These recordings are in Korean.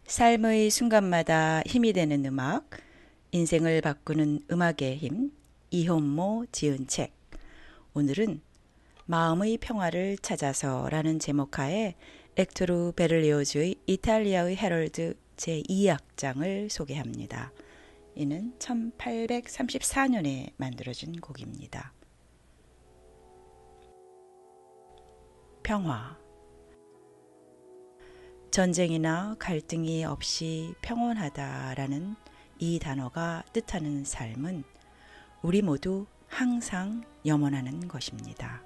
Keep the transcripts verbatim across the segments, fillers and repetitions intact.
삶의 순간마다 힘이 되는 음악, 인생을 바꾸는 음악의 힘, 이혼모 지은 책. 오늘은 마음의 평화를 찾아서라는 제목하에 엑토르 베를리오즈의 이탈리아의 헤럴드 제이 악장을 소개합니다. 이는 천팔백삼십사 년에 만들어진 곡입니다. 평화. 전쟁이나 갈등이 없이 평온하다라는 이 단어가 뜻하는 삶은 우리 모두 항상 염원하는 것입니다.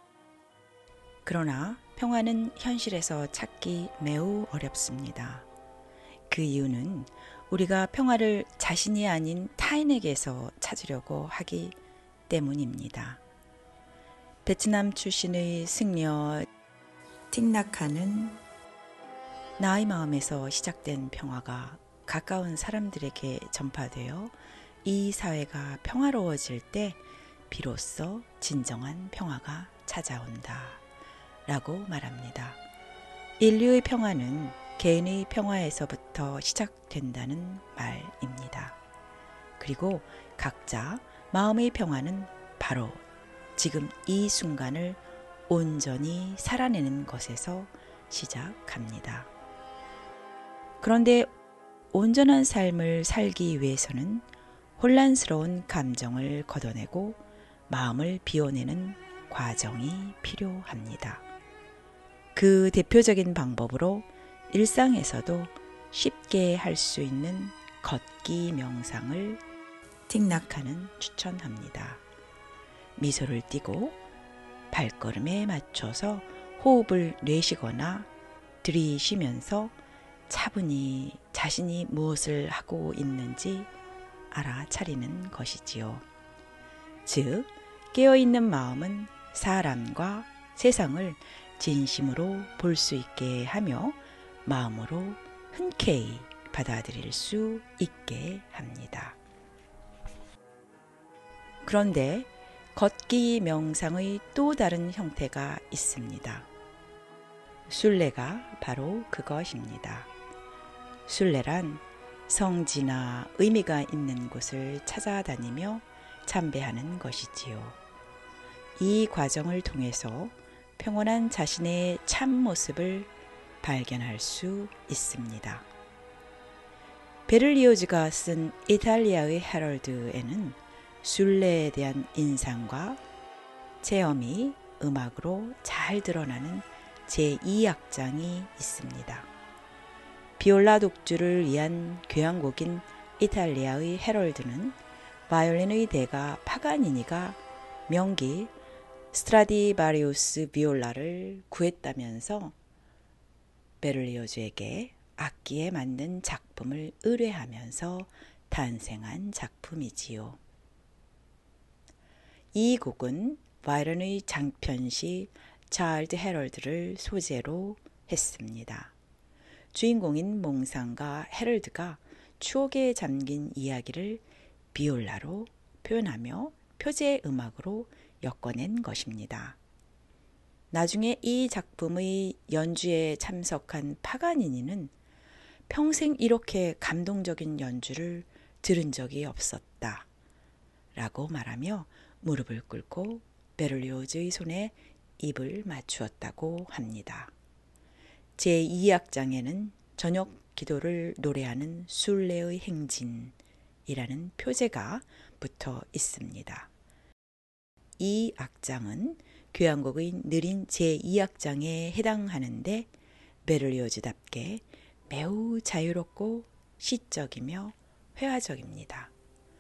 그러나 평화는 현실에서 찾기 매우 어렵습니다. 그 이유는 우리가 평화를 자신이 아닌 타인에게서 찾으려고 하기 때문입니다. 베트남 출신의 승려 틱낙하는 나의 마음에서 시작된 평화가 가까운 사람들에게 전파되어 이 사회가 평화로워질 때 비로소 진정한 평화가 찾아온다 라고 말합니다. 인류의 평화는 개인의 평화에서부터 시작된다는 말입니다. 그리고 각자 마음의 평화는 바로 지금 이 순간을 온전히 살아내는 것에서 시작합니다. 그런데 온전한 삶을 살기 위해서는 혼란스러운 감정을 걷어내고 마음을 비워내는 과정이 필요합니다. 그 대표적인 방법으로 일상에서도 쉽게 할 수 있는 걷기 명상을 틱낙하는 추천합니다. 미소를 띠고 발걸음에 맞춰서 호흡을 내쉬거나 들이쉬면서 차분히 자신이 무엇을 하고 있는지 알아차리는 것이지요. 즉, 깨어있는 마음은 사람과 세상을 진심으로 볼 수 있게 하며 마음으로 흔쾌히 받아들일 수 있게 합니다. 그런데 걷기 명상의 또 다른 형태가 있습니다. 순례가 바로 그것입니다. 순례란 성지나 의미가 있는 곳을 찾아다니며 참배하는 것이지요. 이 과정을 통해서 평온한 자신의 참모습을 발견할 수 있습니다. 베를리오즈가 쓴 이탈리아의 헤럴드에는 순례에 대한 인상과 체험이 음악으로 잘 드러나는 제이 악장이 있습니다. 비올라 독주를 위한 교향곡인 이탈리아의 헤럴드는 바이올린의 대가 파가니니가 명기 스트라디바리우스 비올라를 구했다면서 베를리오즈에게 악기에 맞는 작품을 의뢰하면서 탄생한 작품이지요. 이 곡은 바이런의 장편시 차일드 헤럴드를 소재로 했습니다. 주인공인 몽상가 헤럴드가 추억에 잠긴 이야기를 비올라로 표현하며 표제 음악으로 엮어낸 것입니다. 나중에 이 작품의 연주에 참석한 파가니니는 평생 이렇게 감동적인 연주를 들은 적이 없었다 라고 말하며 무릎을 꿇고 베를리오즈의 손에 입을 맞추었다고 합니다. 제이 악장에는 저녁 기도를 노래하는 순례의 행진이라는 표제가 붙어 있습니다. 이 악장은 교향곡의 느린 제이 악장에 해당하는데 베를리오즈답게 매우 자유롭고 시적이며 회화적입니다.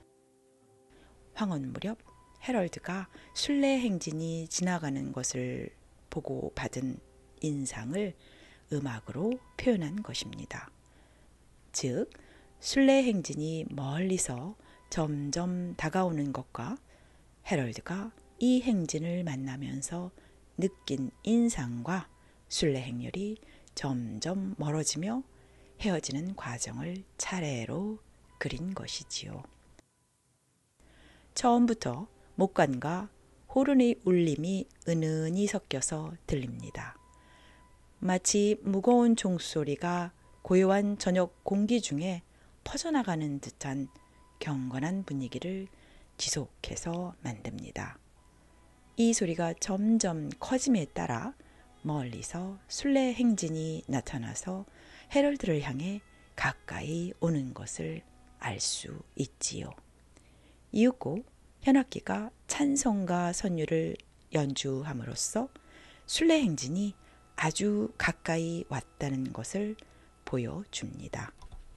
황혼 무렵 헤럴드가 순례 행진이 지나가는 것을 보고 받은 인상을 음악으로 표현한 것입니다. 즉, 순례 행진이 멀리서 점점 다가오는 것과 헤럴드가 이 행진을 만나면서 느낀 인상과 순례 행렬이 점점 멀어지며 헤어지는 과정을 차례로 그린 것이지요. 처음부터 목관과 호른의 울림이 은은히 섞여서 들립니다. 마치 무거운 종소리가 고요한 저녁 공기 중에 퍼져나가는 듯한 경건한 분위기를 지속해서 만듭니다. 이 소리가 점점 커짐에 따라 멀리서 순례 행진이 나타나서 헤럴드를 향해 가까이 오는 것을 알 수 있지요. 이윽고 현악기가 찬송가 선율을 연주함으로써 순례 행진이 아주 가까이 왔다는 것을 보여줍니다.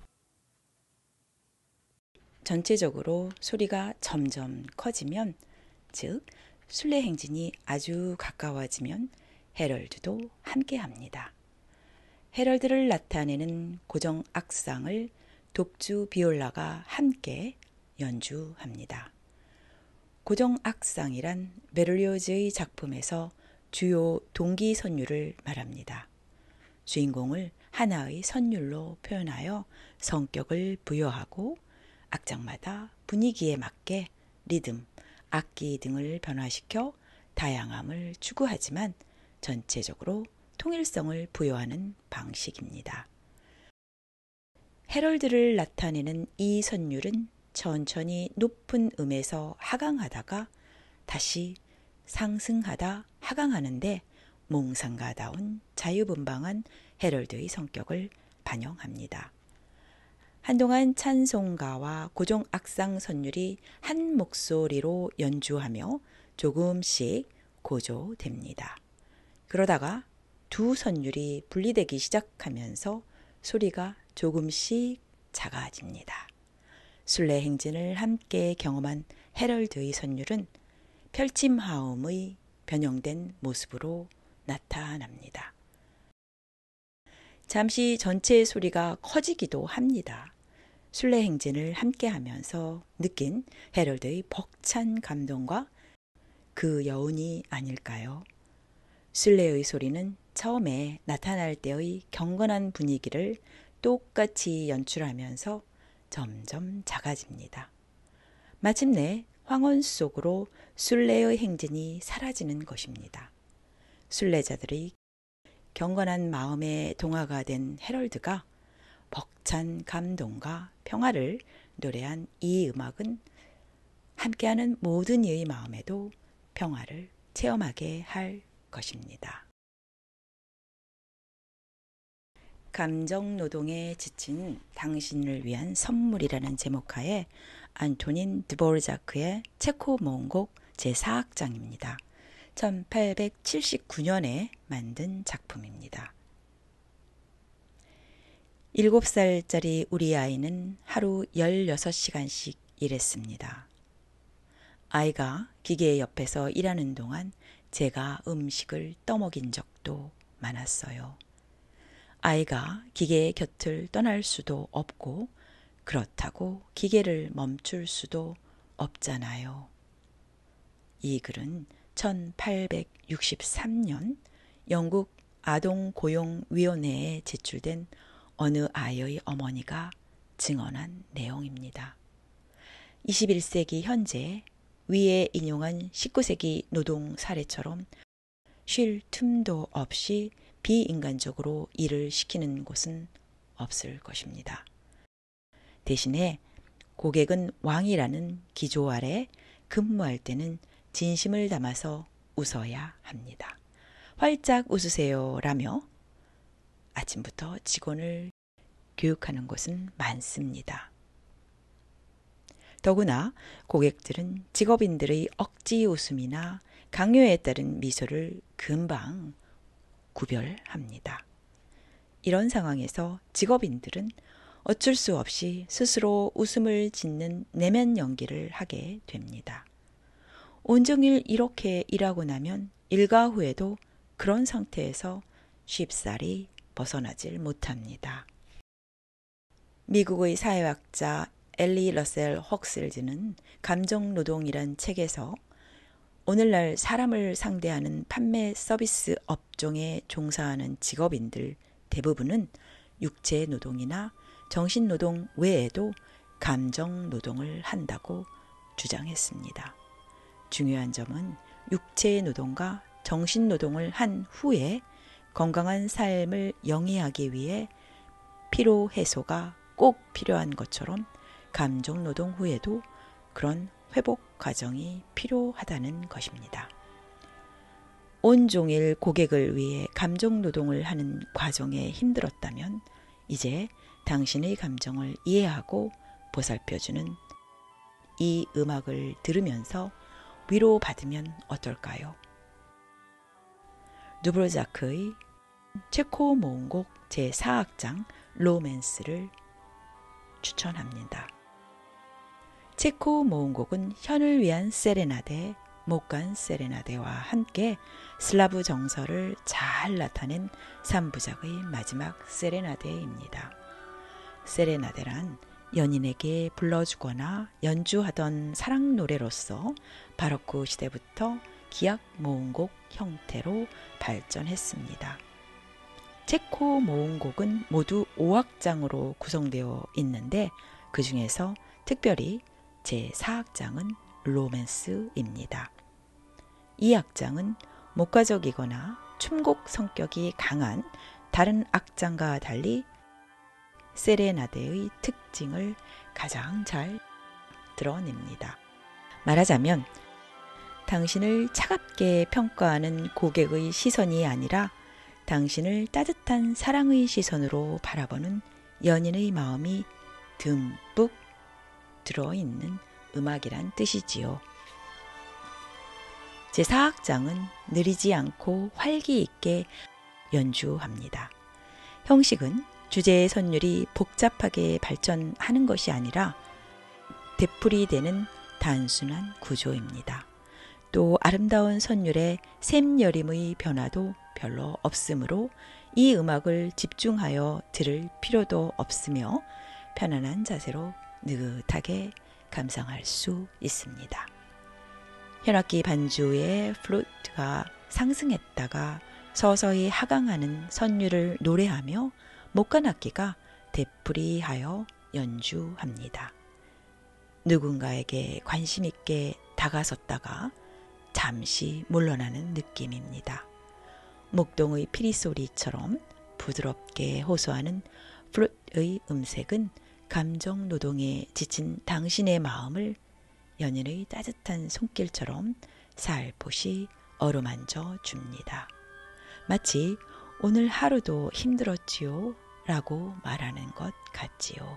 전체적으로 소리가 점점 커지면, 즉 순례 행진이 아주 가까워지면 헤럴드도 함께합니다. 헤럴드를 나타내는 고정 악상을 독주 비올라가 함께 연주합니다. 고정 악상이란 베를리오즈의 작품에서 주요 동기 선율을 말합니다. 주인공을 하나의 선율로 표현하여 성격을 부여하고 악장마다 분위기에 맞게 리듬, 악기 등을 변화시켜 다양함을 추구하지만 전체적으로 통일성을 부여하는 방식입니다. 헤럴드를 나타내는 이 선율은 천천히 높은 음에서 하강하다가 다시 상승하다 하강하는데 몽상가다운 자유분방한 헤럴드의 성격을 반영합니다. 한동안 찬송가와 고정 악상 선율이 한 목소리로 연주하며 조금씩 고조됩니다. 그러다가 두 선율이 분리되기 시작하면서 소리가 조금씩 작아집니다. 순례 행진을 함께 경험한 헤럴드의 선율은 펼침하음의 변형된 모습으로 나타납니다. 잠시 전체 소리가 커지기도 합니다. 순례 행진을 함께 하면서 느낀 헤럴드의 벅찬 감동과 그 여운이 아닐까요? 순례의 소리는 처음에 나타날 때의 경건한 분위기를 똑같이 연출하면서 점점 작아집니다. 마침내 황혼 속으로 순례의 행진이 사라지는 것입니다. 순례자들의 경건한 마음의 동화가 된 헤럴드가 벅찬 감동과 평화를 노래한 이 음악은 함께하는 모든 이의 마음에도 평화를 체험하게 할 것입니다. 감정노동에 지친 당신을 위한 선물이라는 제목하에 안토닌 드보르자크의 체코 모음곡 제사 악장입니다. 천팔백칠십구 년에 만든 작품입니다. 일곱 살짜리 우리 아이는 하루 열여섯 시간씩 일했습니다. 아이가 기계 옆에서 일하는 동안 제가 음식을 떠먹인 적도 많았어요. 아이가 기계의 곁을 떠날 수도 없고 그렇다고 기계를 멈출 수도 없잖아요. 이 글은 천팔백육십삼 년 영국 아동고용위원회에 제출된 어느 아이의 어머니가 증언한 내용입니다. 이십일 세기 현재 위에 인용한 십구 세기 노동 사례처럼 쉴 틈도 없이 비인간적으로 일을 시키는 곳은 없을 것입니다. 대신에 고객은 왕이라는 기조 아래 근무할 때는 진심을 담아서 웃어야 합니다. 활짝 웃으세요 라며 아침부터 직원을 교육하는 곳은 많습니다. 더구나 고객들은 직업인들의 억지 웃음이나 강요에 따른 미소를 금방 구별합니다. 이런 상황에서 직업인들은 어쩔 수 없이 스스로 웃음을 짓는 내면 연기를 하게 됩니다. 온종일 이렇게 일하고 나면 일과 후에도 그런 상태에서 쉽사리 벗어나질 못합니다. 미국의 사회학자 엘리 러셀 헉셀즈는 감정노동이란 책에서 오늘날 사람을 상대하는 판매 서비스 업종에 종사하는 직업인들 대부분은 육체노동이나 정신노동 외에도 감정노동을 한다고 주장했습니다. 중요한 점은 육체노동과 정신노동을 한 후에 건강한 삶을 영위하기 위해 피로 해소가 꼭 필요한 것처럼 감정 노동 후에도 그런 회복 과정이 필요하다는 것입니다. 온종일 고객을 위해 감정 노동을 하는 과정에 힘들었다면 이제 당신의 감정을 이해하고 보살펴주는 이 음악을 들으면서 위로받으면 어떨까요? 드보르자크의 체코 모음곡 제사 악장 로맨스를 추천합니다. 체코 모음곡은 현을 위한 세레나데, 목간 세레나데와 함께 슬라브 정서를 잘 나타낸 삼 부작의 마지막 세레나데입니다. 세레나데란 연인에게 불러주거나 연주하던 사랑 노래로서 바로크 시대부터 기악 모음곡 형태로 발전했습니다. 체코 모음곡은 모두 오 악장으로 구성되어 있는데 그 중에서 특별히 제사 악장은 로맨스입니다. 이 악장은 목가적이거나 춤곡 성격이 강한 다른 악장과 달리 세레나데의 특징을 가장 잘 드러냅니다. 말하자면 당신을 차갑게 평가하는 고객의 시선이 아니라 당신을 따뜻한 사랑의 시선으로 바라보는 연인의 마음이 듬뿍 들어있는 음악이란 뜻이지요. 제사 악장은 느리지 않고 활기 있게 연주합니다. 형식은 주제의 선율이 복잡하게 발전하는 것이 아니라 되풀이되는 단순한 구조입니다. 또 아름다운 선율의 샘여림의 변화도 별로 없으므로 이 음악을 집중하여 들을 필요도 없으며 편안한 자세로 느긋하게 감상할 수 있습니다. 현악기 반주의 플루트가 상승했다가 서서히 하강하는 선율을 노래하며 목관악기가 되풀이하여 연주합니다. 누군가에게 관심 있게 다가섰다가 잠시 물러나는 느낌입니다. 목동의 피리소리처럼 부드럽게 호소하는 플룻의 음색은 감정 노동에 지친 당신의 마음을 연인의 따뜻한 손길처럼 살포시 어루만져 줍니다. 마치 오늘 하루도 힘들었지요 라고 말하는 것 같지요.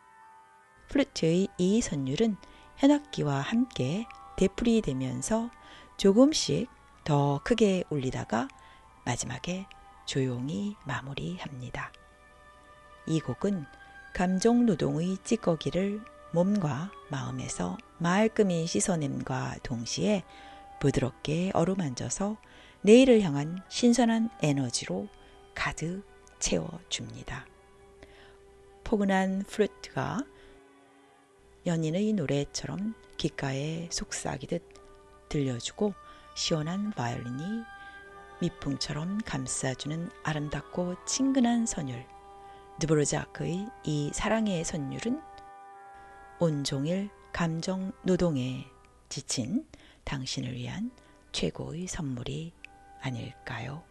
플루트의 이 선율은 현악기와 함께 되풀이되면서 조금씩 더 크게 울리다가 마지막에 조용히 마무리합니다. 이 곡은 감정 노동의 찌꺼기를 몸과 마음에서 말끔히 씻어냄과 동시에 부드럽게 어루만져서 내일을 향한 신선한 에너지로 가득 채워줍니다. 포근한 플루트가 연인의 노래처럼 귓가에 속삭이듯 들려주고 시원한 바이올린이 미풍처럼 감싸주는 아름답고 친근한 선율. 드보르자크의 이 사랑의 선율은 온종일 감정 노동에 지친 당신을 위한 최고의 선물이 아닐까요?